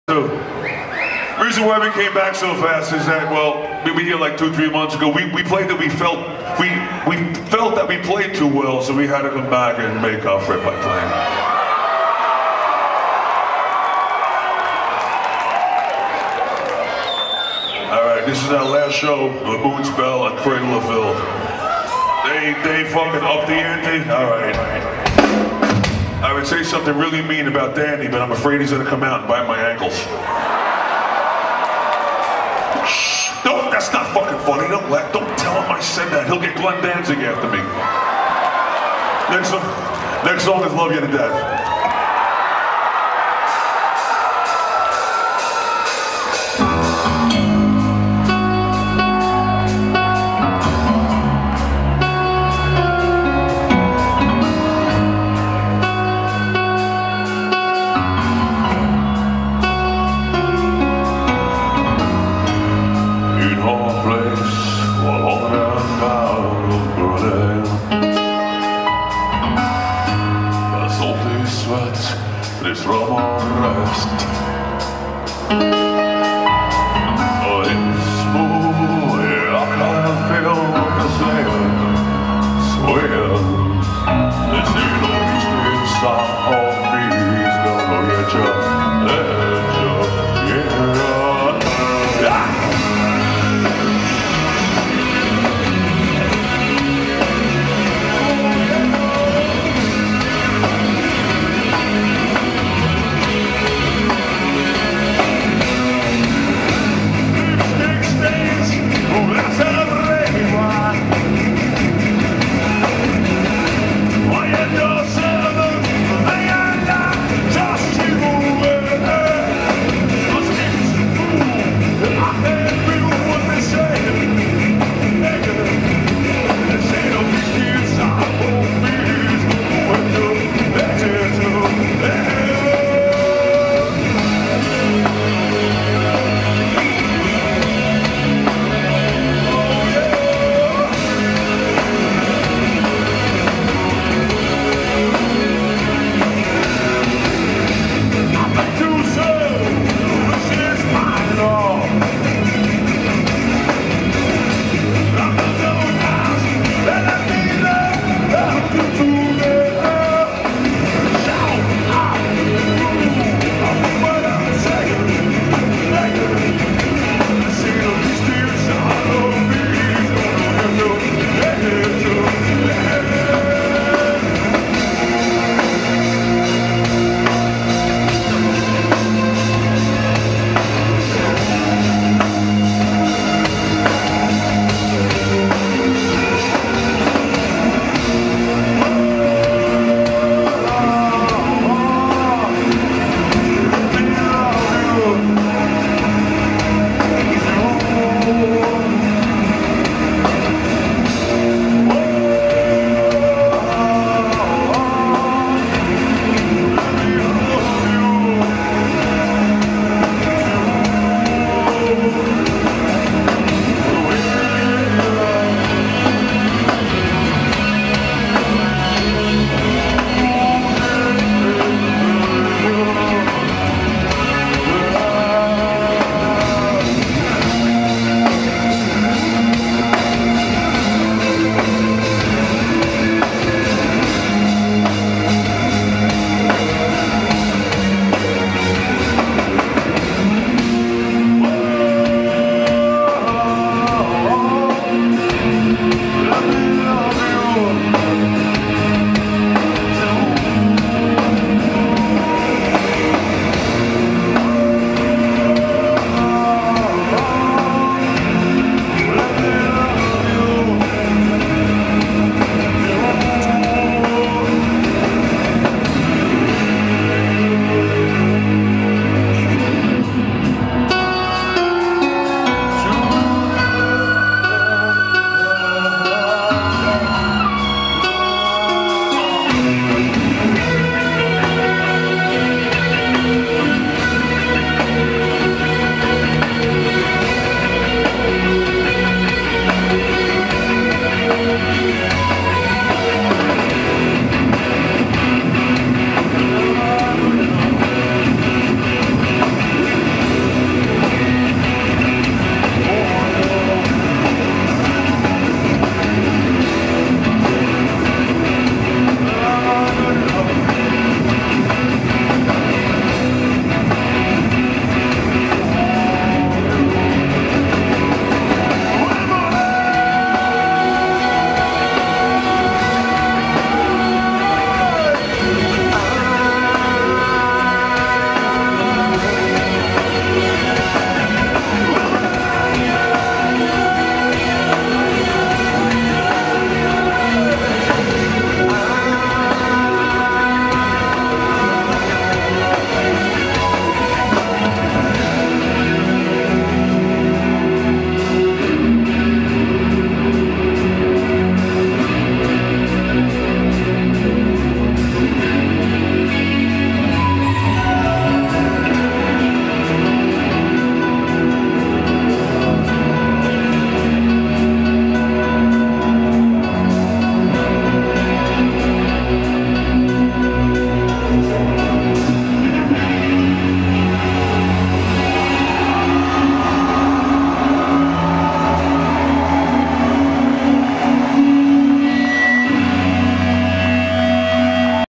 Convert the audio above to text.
The reason why we came back so fast is that, well, we were here like 2-3 months ago. We played that we felt that we played too well, so we had to come back and make up for it by playing. All right, this is our last show, the Moonspell at Cradle of Filth. They fucking up the ante. All right. I would say something really mean about Danny, but I'm afraid he's gonna come out and bite my ankles. Shh! No, that's not fucking funny. Don't tell him I said that. He'll get Glenn Danzig after me. Next song is Love You to Death.